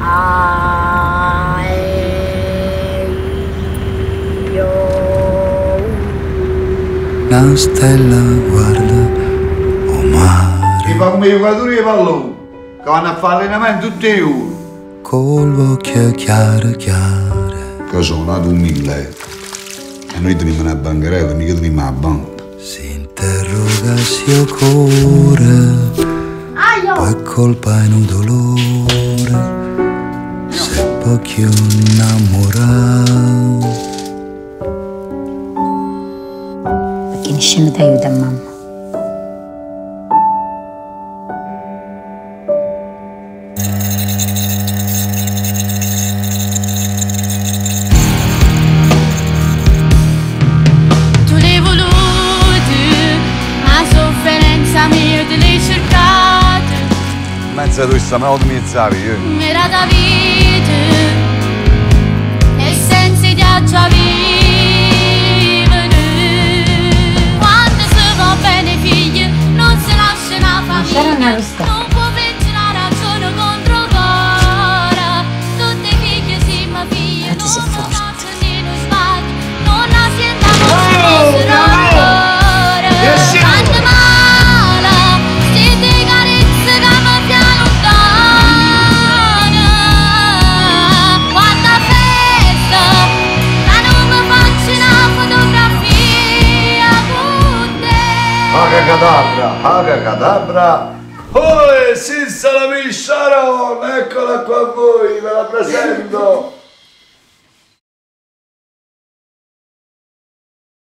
Una stella guarda o mare. Ti fa come i giocatori di pallone, che vanno a fare allenamento tutti i giorni. Col occhio chiare chiare. Che sono nato umile. E noi teniamo una bancarella, mica teniamo la banca. Si interroga sia cuore. Poi colpa in un dolore. Se poi più innamorato. Perché nessuno ti aiuta, mamma. Tu l'hai voluto, la sofferenza mia te l'hai cercata. Mezza tu sta me mezzavi, Era da vita e senza ti già vivere. Quando si va bene figli non si lascia una famiglia. Non può vincere la ragione contro cuore. Tutte figlie si ma figlie non faccio né non sbaglio. Non la senta non si fossero ancora. Quando male si ti carezza che mi fia lontana. Quanta festa che non mi faccio una fotografia con te. Aga cadabra. Oh, Sissa la Misciaron, eccola qua a voi, ve la presento.